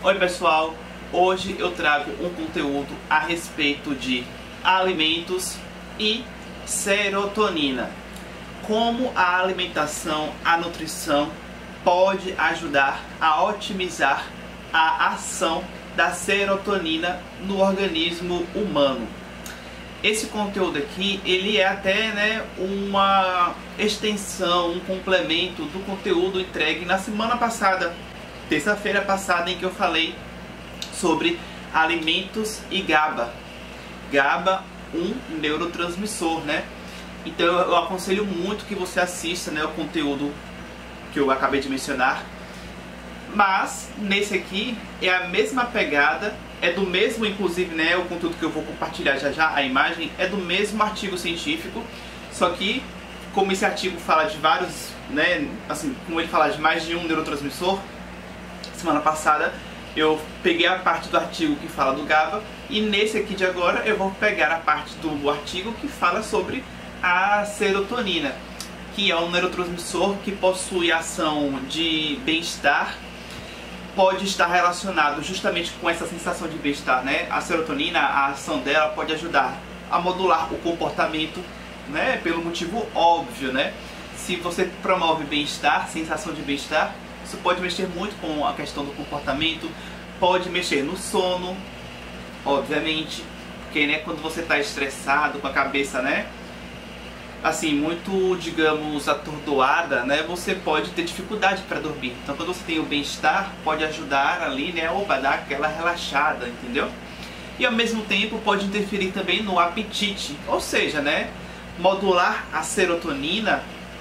Oi pessoal, hoje eu trago um conteúdo a respeito de alimentos e serotonina. Como a alimentação, a nutrição pode ajudar a otimizar a ação da serotonina no organismo humano. Esse conteúdo aqui, ele é até uma extensão, um complemento do conteúdo entregue na semana passada, terça-feira passada, em que eu falei sobre alimentos e GABA. GABA, um neurotransmissor, né? Então eu aconselho muito que você assista, o conteúdo que eu acabei de mencionar. Mas nesse aqui é a mesma pegada, é do mesmo, inclusive, o conteúdo que eu vou compartilhar já, a imagem, é do mesmo artigo científico, só que como esse artigo fala de vários, assim, como ele fala de mais de um neurotransmissor, semana passada eu peguei a parte do artigo que fala do GABA, e nesse aqui de agora eu vou pegar a parte do artigo que fala sobre a serotonina, que é um neurotransmissor que possui ação de bem-estar, pode estar relacionado justamente com essa sensação de bem-estar, A serotonina, a ação dela pode ajudar a modular o comportamento, pelo motivo óbvio, Se você promove bem-estar, sensação de bem-estar, isso pode mexer muito com a questão do comportamento, pode mexer no sono, obviamente, porque quando você está estressado, com a cabeça, assim, muito, digamos, atordoada, você pode ter dificuldade para dormir. Então quando você tem o bem-estar, pode ajudar ali, opa, dar aquela relaxada, entendeu? E ao mesmo tempo pode interferir também no apetite, ou seja, modular a serotonina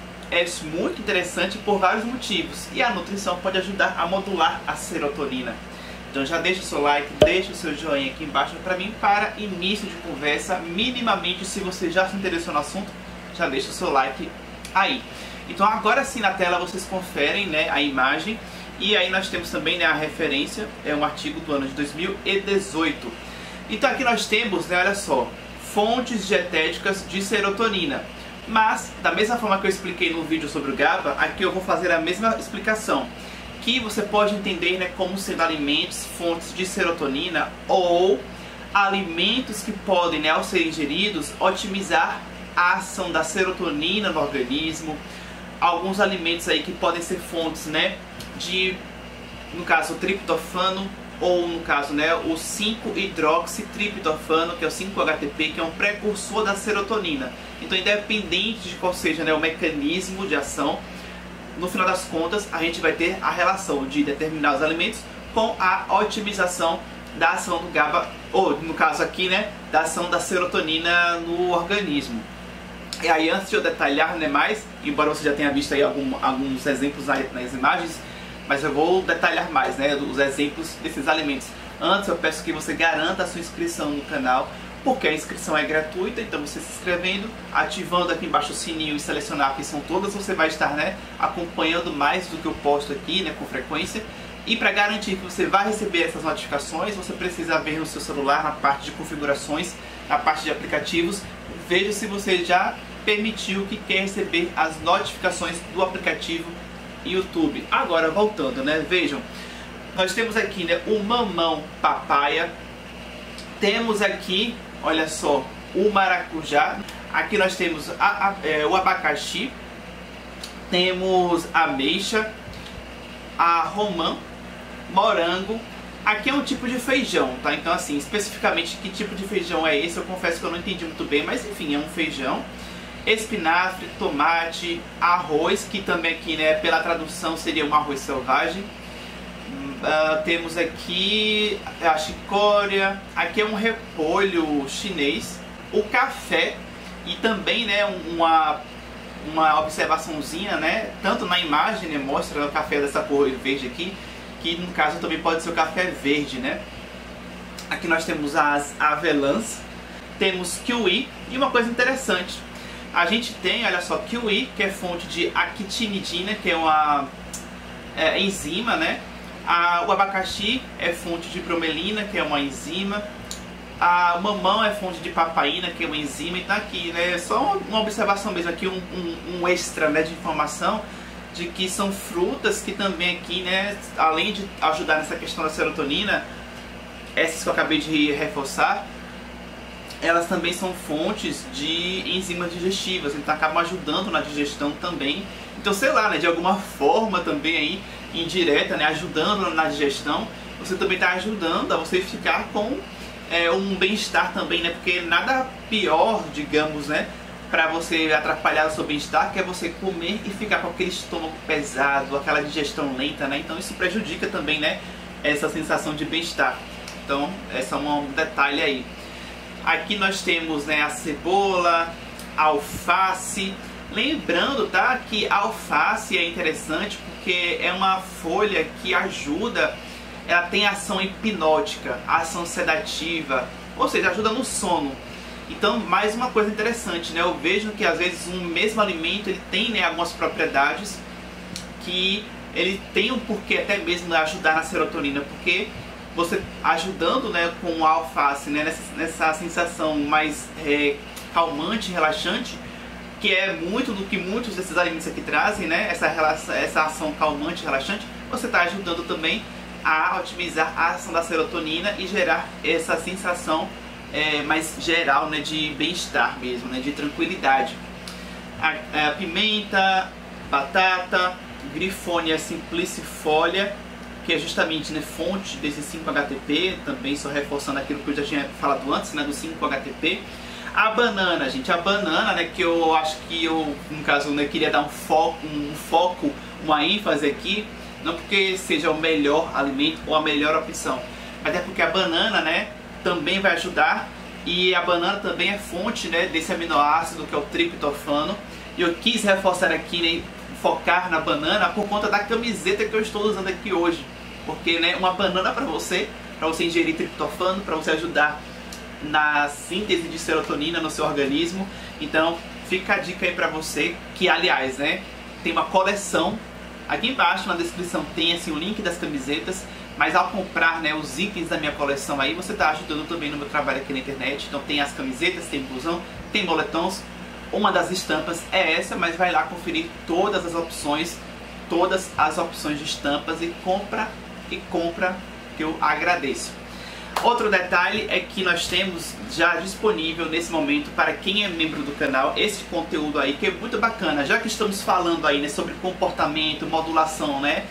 é muito interessante por vários motivos, e a nutrição pode ajudar a modular a serotonina. Então já deixa o seu like, deixa o seu joinha aqui embaixo para mim, para início de conversa. Minimamente, se você já se interessou no assunto, já deixa o seu like aí. Então agora sim, na tela vocês conferem a imagem, e aí nós temos também a referência, é um artigo do ano de 2018. Então aqui nós temos, olha só, fontes dietéticas de serotonina. Mas, da mesma forma que eu expliquei no vídeo sobre o GABA, aqui eu vou fazer a mesma explicação, que você pode entender como sendo alimentos, fontes de serotonina, ou alimentos que podem, ao serem ingeridos, otimizar a ação da serotonina no organismo. Alguns alimentos aí que podem ser fontes, de, no caso, triptofano, ou no caso, o 5-hidroxitriptofano, que é o 5-HTP, que é um precursor da serotonina. Então, independente de qual seja o mecanismo de ação, no final das contas, a gente vai ter a relação de determinados alimentos com a otimização da ação do GABA, ou no caso aqui, da ação da serotonina no organismo. E aí, antes de eu detalhar mais, embora você já tenha visto aí alguns exemplos nas imagens, mas eu vou detalhar mais, os exemplos desses alimentos. Antes eu peço que você garanta a sua inscrição no canal, porque a inscrição é gratuita. Então você se inscrevendo, ativando aqui embaixo o sininho e selecionar a opção todas, você vai estar acompanhando mais do que eu posto aqui com frequência. E para garantir que você vai receber essas notificações, você precisa ver no seu celular, na parte de configurações, na parte de aplicativos, veja se você já permitiu que quer receber as notificações do aplicativo YouTube. Agora voltando, vejam, nós temos aqui o mamão papaya, temos aqui, olha só, o maracujá, aqui nós temos o abacaxi, temos a ameixa, a romã, morango. Aqui é um tipo de feijão, tá? Então assim, especificamente que tipo de feijão é esse, eu confesso que eu não entendi muito bem, mas enfim, é um feijão. Espinafre, tomate, arroz, que também aqui, pela tradução seria um arroz selvagem. Temos aqui a chicória, aqui é um repolho chinês, o café, e também uma observaçãozinha, tanto na imagem, mostra o café dessa cor verde aqui, que no caso também pode ser o café verde, Aqui nós temos as avelãs, temos kiwi, e uma coisa interessante, a gente tem, olha só, kiwi, que é fonte de actinidina, que é uma enzima, o abacaxi é fonte de bromelina, que é uma enzima. O mamão é fonte de papaina, que é uma enzima. Então aqui, só uma observação mesmo, aqui um extra de informação, de que são frutas que também aqui, né, além de ajudar nessa questão da serotonina, essas que eu acabei de reforçar, elas também são fontes de enzimas digestivas, então acabam ajudando na digestão também. Então, sei lá, né, de alguma forma também aí, indireta, né, ajudando na digestão, você também está ajudando a você ficar com um bem-estar também, né, porque nada pior, digamos, né, para você atrapalhar o seu bem-estar, que é você comer e ficar com aquele estômago pesado, aquela digestão lenta, né, então isso prejudica também, né, essa sensação de bem-estar. Então, esse é um detalhe aí. Aqui nós temos, né, a cebola, a alface. Lembrando, tá, que a alface é interessante porque é uma folha que ajuda, ela tem ação hipnótica, ação sedativa, ou seja, ajuda no sono. Então, mais uma coisa interessante, né, eu vejo que às vezes um mesmo alimento ele tem, né, algumas propriedades que ele tem um porquê até mesmo ajudar na serotonina, porque você ajudando, né, com a alface, né, nessa sensação mais calmante, relaxante, que é muito do que muitos desses alimentos aqui trazem, né, essa ação calmante, relaxante, você está ajudando também a otimizar a ação da serotonina e gerar essa sensação mais geral, né, de bem-estar mesmo, né, de tranquilidade. A pimenta, batata, Griffonia simplicifolia, que é justamente, né, fonte desse 5-HTP, também só reforçando aquilo que eu já tinha falado antes, né, do 5-HTP. A banana, gente, a banana, né, que eu acho que eu, no caso, né, queria dar um foco, uma ênfase aqui, não porque seja o melhor alimento ou a melhor opção, mas é porque a banana, né, também vai ajudar, e a banana também é fonte, né, desse aminoácido que é o triptofano, e eu quis reforçar aqui, né, focar na banana por conta da camiseta que eu estou usando aqui hoje, porque, né, uma banana para você ingerir triptofano, para você ajudar na síntese de serotonina no seu organismo. Então fica a dica aí para você, que aliás, né, tem uma coleção aqui embaixo na descrição, tem assim o link das camisetas, mas ao comprar, né, os itens da minha coleção aí, você está ajudando também no meu trabalho aqui na internet. Então tem as camisetas, tem blusão, tem moletons. Uma das estampas é essa, mas vai lá conferir todas as opções de estampas e compra, que eu agradeço. Outro detalhe é que nós temos já disponível nesse momento para quem é membro do canal esse conteúdo aí, que é muito bacana, já que estamos falando aí, né, sobre comportamento, modulação, né,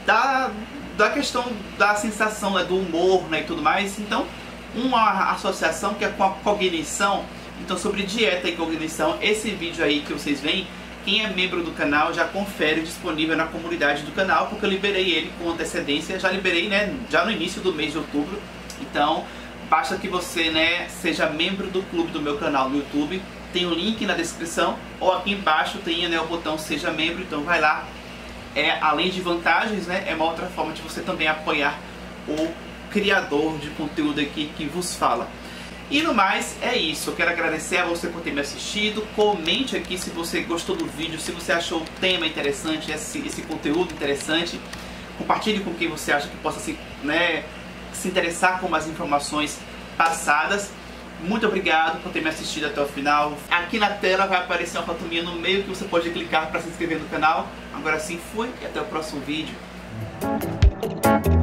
da questão da sensação, né, do humor, né, e tudo mais. Então, uma associação que é com a cognição. Então, sobre dieta e cognição, esse vídeo aí que vocês veem, quem é membro do canal já confere disponível na comunidade do canal, porque eu liberei ele com antecedência, já liberei, né, já no início do mês de outubro. Então, basta que você, né, seja membro do clube do meu canal no YouTube, tem o link na descrição, ou aqui embaixo tem, né, o botão seja membro, então vai lá. Além de vantagens, né, é uma outra forma de você também apoiar o criador de conteúdo aqui que vos fala. E no mais, é isso. Eu quero agradecer a você por ter me assistido. Comente aqui se você gostou do vídeo, se você achou o tema interessante, esse conteúdo interessante. Compartilhe com quem você acha que possa se interessar com as informações passadas. Muito obrigado por ter me assistido até o final. Aqui na tela vai aparecer uma foto minha no meio que você pode clicar para se inscrever no canal. Agora sim, fui e até o próximo vídeo.